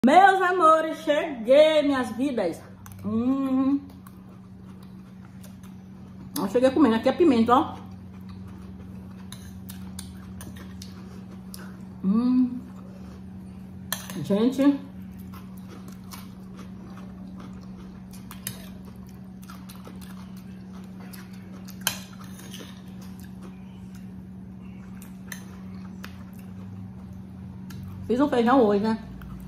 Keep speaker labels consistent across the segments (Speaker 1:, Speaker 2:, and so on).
Speaker 1: Meus amores, cheguei, minhas vidas. Eu cheguei comendo. Aqui é pimenta, ó. Gente. Fiz um feijão hoje, né?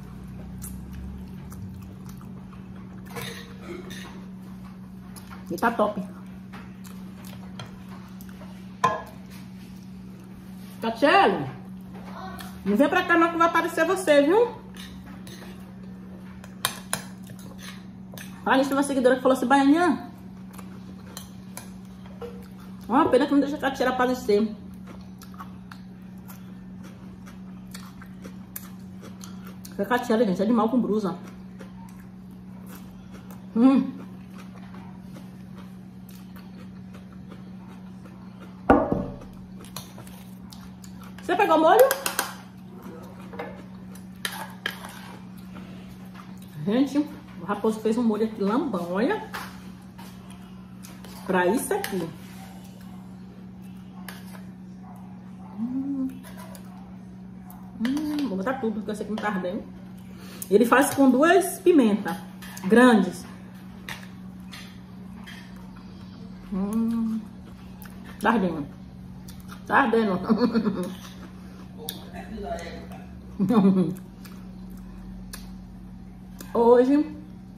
Speaker 1: E tá top. Catiele, não vem pra cá não que vai aparecer você, viu? Olha, isso é uma seguidora que falou assim, Baianinha. Ó, pena que não deixa a Catiele aparecer. A Catiele, gente, é de mal com brusa. Você pegou o molho? Gente, o Raposo fez um molho aqui lambão, olha. Pra isso aqui. Vou botar tudo, porque eu sei que não tá ardendo. Ele faz com 2 pimentas grandes. Tá ardendo. Tá ardendo. Hoje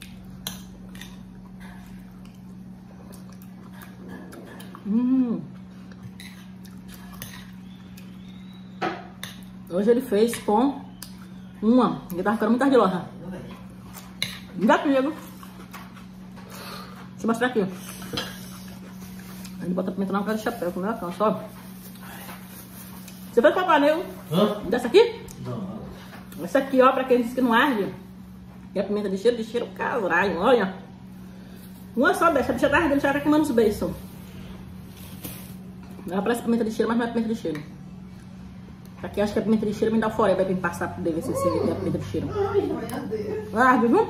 Speaker 1: hoje ele fez com uma. Ele tava ficando muito ardilosa. Dá comigo. Deixa eu mostrar aqui. Ele bota a pimenta na cara de chapéu, com a minha cansa, ó. Você fez qual panela? Dessa aqui?
Speaker 2: Não.
Speaker 1: Essa aqui, ó, pra quem diz que não arde. Que é a pimenta de cheiro caralho, olha. Uma só dessa, a bicha tá ardendo, já tá queimando os beiços. Ela parece pimenta de cheiro, mas não é pimenta de cheiro. Aqui acho que é pimenta de cheiro, me dá fora, vai vir passar por dele, se é pimenta de cheiro.
Speaker 3: Ai, meu Deus.
Speaker 1: Arde, viu?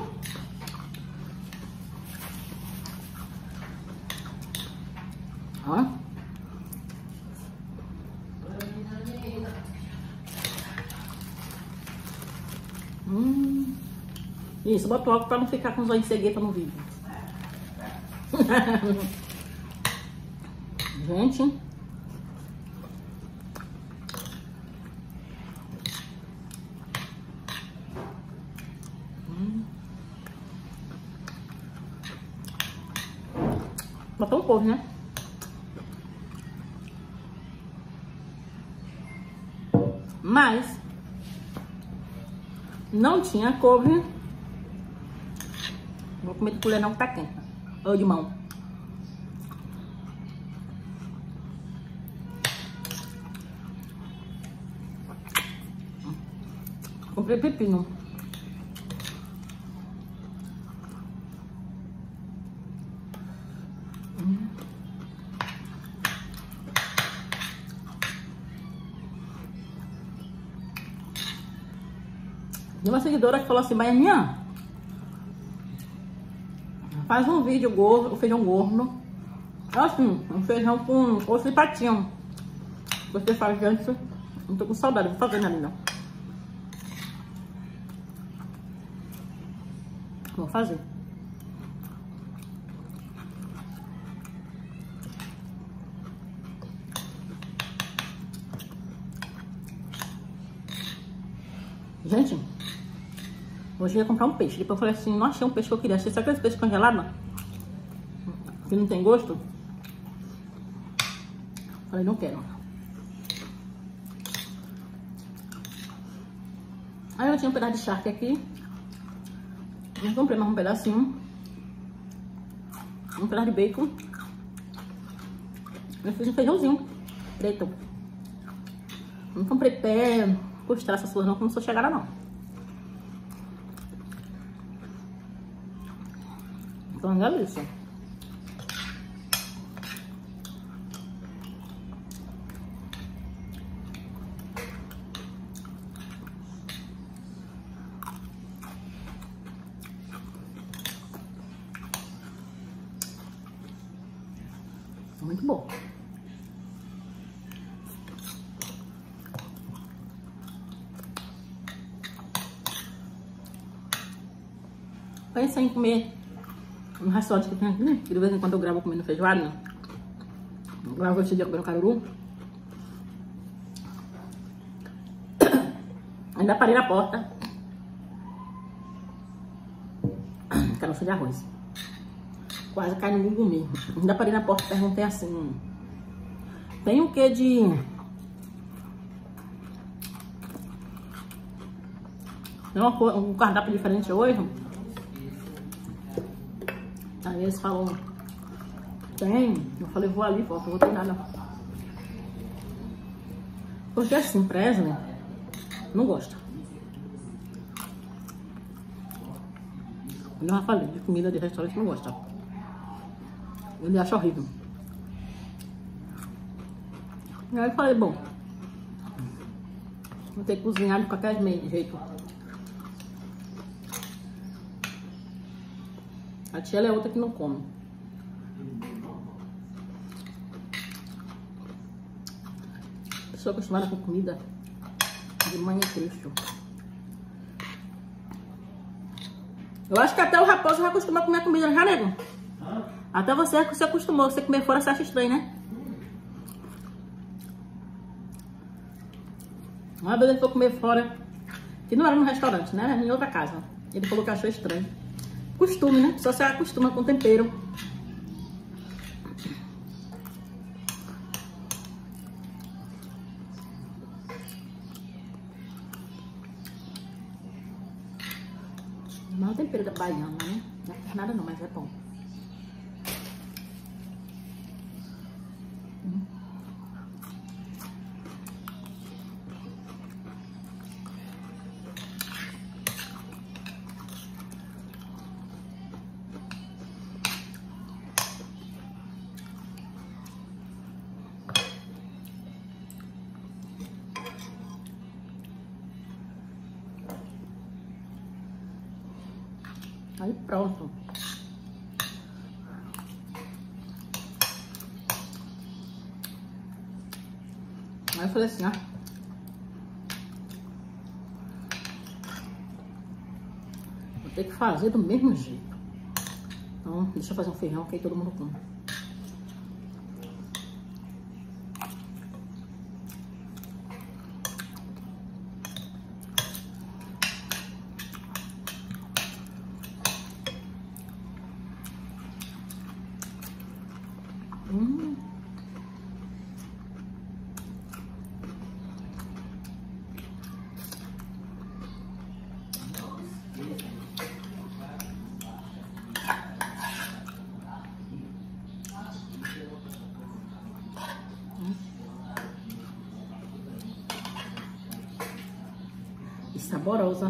Speaker 1: Ó. Isso, bota o álcool pra não ficar com os olhos cegueta no vídeo. Gente. Botou um couve, né? Mas não tinha couve. Vou comer de colher não, que tá quente. Ou de mão. Comprei pepino. E uma seguidora que falou assim, Baianinha, faz um vídeo gordo, o feijão gordo. Assim, um feijão com osso de patinho. Você faz antes. Não tô com saudade, vou fazer, né, linda? Vou fazer. Gente, hoje eu ia comprar um peixe. Depois eu falei assim, não achei um peixe que eu queria. Achei só aqueles peixes congelados, que não tem gosto. Falei, não quero. Aí eu tinha um pedaço de charque aqui. Eu comprei mais um pedacinho. Um pedaço de bacon. Eu fiz um feijãozinho preto. Não comprei pé, costela, essas coisas não, como sou chegada não. Então é delícia. Muito bom. Pensa em comer no restaurante que tem aqui, né? Que de vez em quando eu gravo comendo feijoada, né? Eu gravo esse dia comendo caruru. Ainda parei na porta. Caroço de arroz. Quase cai no Google mesmo. Ainda parei na porta e perguntei assim: tem o que de... Tem um cardápio diferente hoje? Aí eles falam: tem. Eu falei: vou ali, volto, não vou ter nada. Porque assim, Presley não gosta. Eu já falei, de comida de restaurante não gosta. Ele acha horrível. E aí eu falei: bom, vou ter que cozinhar de qualquer jeito. A tia ela é outra que não come. Eu sou acostumada com comida de mãe e Cristo. Eu acho que até o raposo já acostuma a comer comida, já, nego? Até você se acostumou. Você comer fora, você acha estranho, né? Uma vez ele foi comer fora, que não era no restaurante, né? Era em outra casa. Ele falou que achou estranho. Costume, né? Só se acostuma com tempero. Não é o tempero da baiana, né? Não é nada não, mas é bom. Aí pronto. Aí eu falei assim, ó. Vou ter que fazer do mesmo jeito. Então, deixa eu fazer um feijão que aí todo mundo come. E saborosa.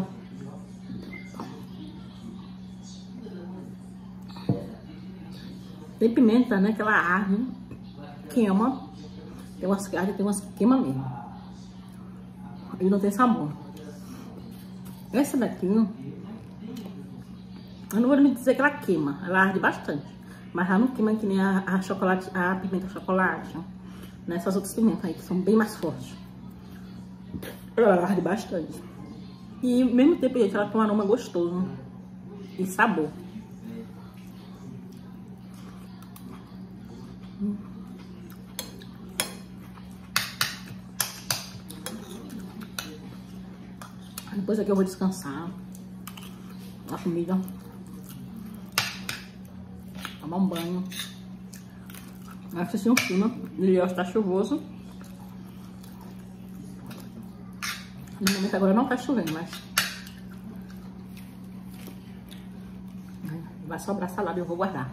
Speaker 1: Tem pimenta, né? Que ela arde, queima. Tem umas que ardem, tem umas que queima mesmo. E não tem sabor. Essa daqui, eu não vou me dizer que ela queima. Ela arde bastante. Mas ela não queima que nem a chocolate, a pimenta chocolate. Nessas outras pimentas aí, que são bem mais fortes. Ela arde bastante. E ao mesmo tempo, gente, ela tem um aroma gostoso. E sabor. Depois aqui eu vou descansar. A comida. Tomar um banho. Assistir um filme. Ele está chuvoso. No momento agora não tá chovendo, mas vai sobrar salada e eu vou guardar.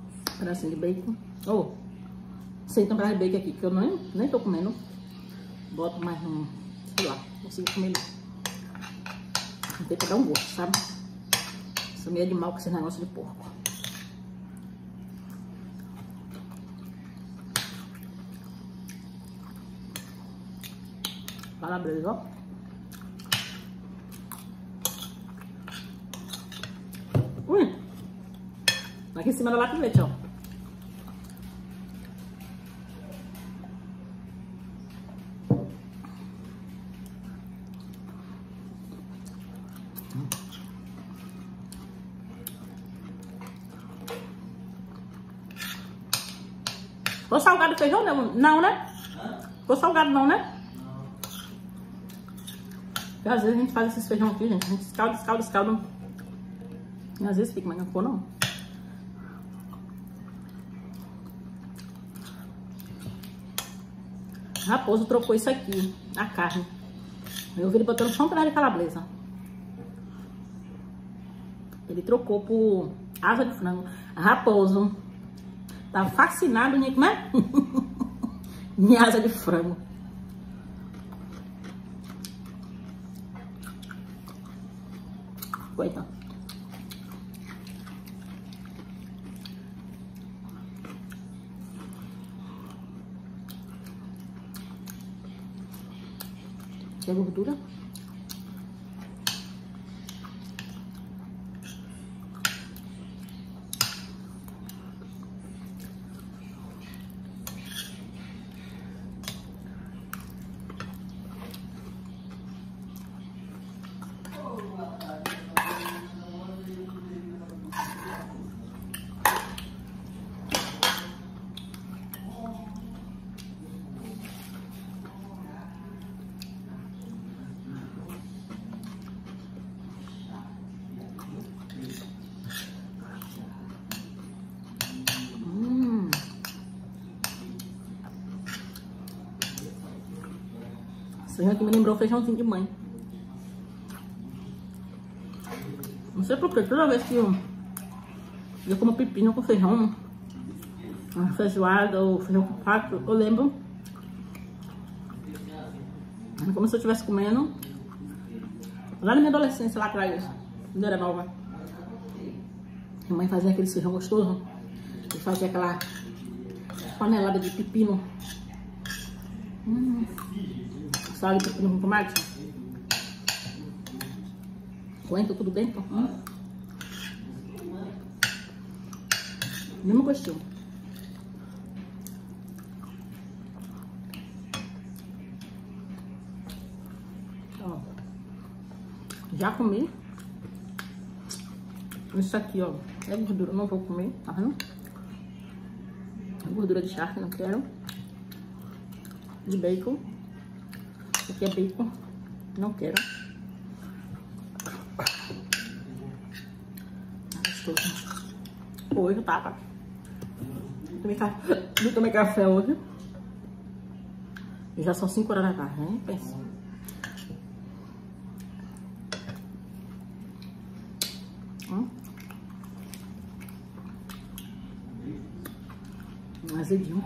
Speaker 1: Pedacinho de bacon. Sem um pedaço de bacon aqui, que eu nem tô comendo. boto mais um, sei lá, consigo comer melhor. Não tem pra dar um gosto, sabe? Sou meio de mal com esse negócio de porco. Calabresa, ó. Aqui em cima da lata de leite, ó. Ficou salgado o feijão, não? Não, né? Ficou salgado não, né? Porque às vezes a gente faz esses feijão aqui, gente. A gente escalda. E às vezes fica, mas não ficou não. Raposo trocou isso aqui, a carne. Eu vi ele botando só um pedaço de calabresa. Ele trocou por asa de frango. Raposo tá fascinado em como é? Em asa de frango. Coitado. Tem gordura? Esse feijão aqui me lembrou feijãozinho de mãe. Não sei porquê, toda vez que eu como pepino com feijão, uma feijoada ou feijão com pato, eu lembro como se eu estivesse comendo lá na minha adolescência, lá atrás, quando eu era nova. Minha mãe fazia aquele feijão gostoso e fazia aquela panelada de pepino. Sal de pepino com tomate. Coentro tudo dentro. Mesmo gostinho. Ó. Já comi. Isso aqui, ó. É gordura, não vou comer, tá vendo? É gordura de charque, não quero. De bacon. Isso aqui é bacon. Não quero. Gostoso. Hoje, tá? Não tomei café hoje. E já são 5 horas da tarde, né? Pensa. Azedinho.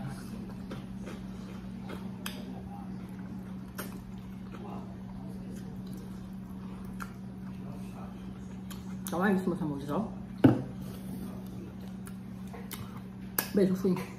Speaker 1: Então é isso, meus amores, ó. Beijo, fui.